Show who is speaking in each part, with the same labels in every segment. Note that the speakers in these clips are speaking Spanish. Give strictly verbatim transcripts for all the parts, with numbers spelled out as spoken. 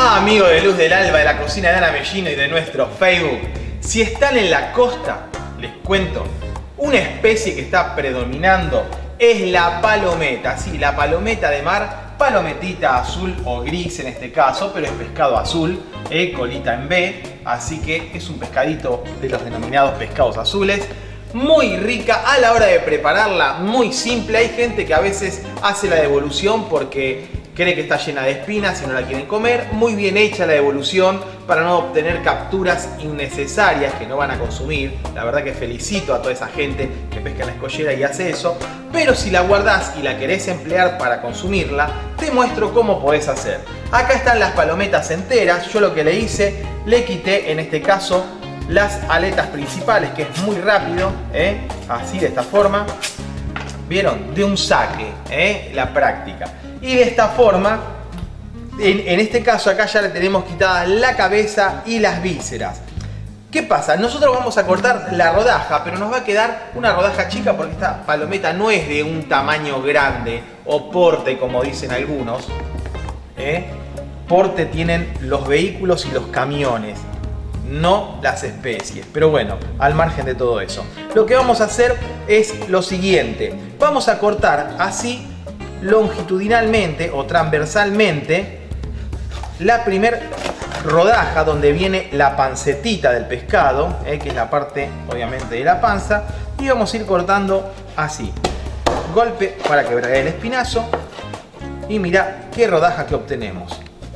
Speaker 1: Amigos de Luz del Alba, de la cocina de Ana Mellino y de nuestro Facebook, si están en la costa, les cuento, una especie que está predominando es la palometa. Sí, la palometa de mar, palometita azul o gris en este caso, pero es pescado azul, eh, colita en B, así que es un pescadito de los denominados pescados azules. Muy rica a la hora de prepararla, muy simple. Hay gente que a veces hace la devolución porque cree que está llena de espinas y no la quieren comer. Muy bien hecha la devolución para no obtener capturas innecesarias que no van a consumir. La verdad que felicito a toda esa gente que pesca en la escollera y hace eso. Pero si la guardás y la querés emplear para consumirla, te muestro cómo podés hacer. Acá están las palometas enteras. Yo lo que le hice, le quité en este caso las aletas principales, que es muy rápido, ¿eh? Así, de esta forma. ¿Vieron? De un saque, ¿eh? La práctica. Y de esta forma, en, en este caso acá ya le tenemos quitadas la cabeza y las vísceras. ¿Qué pasa? Nosotros vamos a cortar la rodaja, pero nos va a quedar una rodaja chica porque esta palometa no es de un tamaño grande o porte, como dicen algunos, ¿eh? Porte tienen los vehículos y los camiones, no las especies. Pero bueno, al margen de todo eso, lo que vamos a hacer es lo siguiente. Vamos a cortar así longitudinalmente o transversalmente la primer rodaja donde viene la pancetita del pescado, eh, que es la parte obviamente de la panza, y vamos a ir cortando así, golpe para quebrar el espinazo, y mira qué rodaja que obtenemos.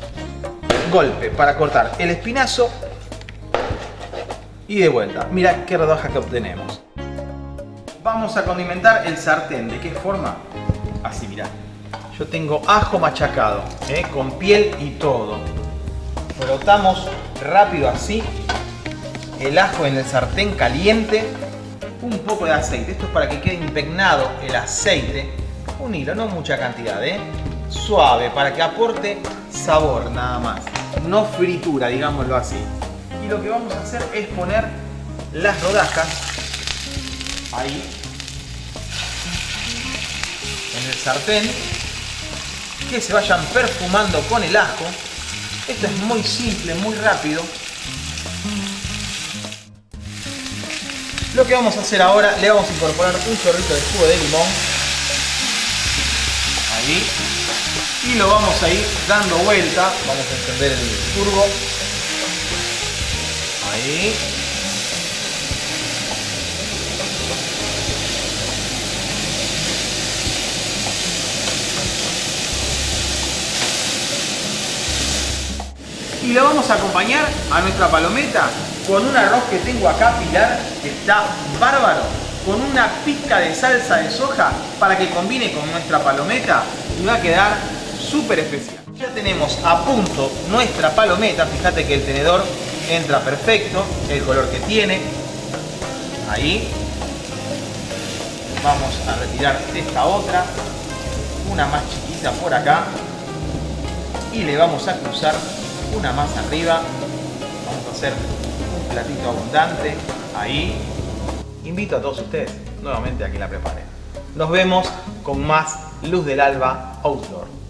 Speaker 1: Golpe para cortar el espinazo y de vuelta, mira qué rodaja que obtenemos. Vamos a condimentar el sartén. ¿De qué forma? Así, mirá. Yo tengo ajo machacado, ¿eh? Con piel y todo. Frotamos rápido así el ajo en el sartén caliente. Un poco de aceite. Esto es para que quede impregnado el aceite. Un hilo, no mucha cantidad, ¿eh? Suave, para que aporte sabor nada más. No fritura, digámoslo así. Y lo que vamos a hacer es poner las rodajas ahí en el sartén, que se vayan perfumando con el ajo. Esto es muy simple, muy rápido. Lo que vamos a hacer ahora, le vamos a incorporar un chorrito de jugo de limón ahí, y lo vamos a ir dando vuelta. Vamos a encender el turbo ahí. Y lo vamos a acompañar a nuestra palometa con un arroz que tengo acá, Pilar, que está bárbaro, con una pizca de salsa de soja para que combine con nuestra palometa y va a quedar súper especial. Ya tenemos a punto nuestra palometa, fíjate que el tenedor entra perfecto, el color que tiene. Ahí. Vamos a retirar esta otra, una más chiquita por acá, y le vamos a cruzar una más arriba. Vamos a hacer un platito abundante ahí. Invito a todos ustedes nuevamente a que la preparen. Nos vemos con más Luz del Alba Outdoor.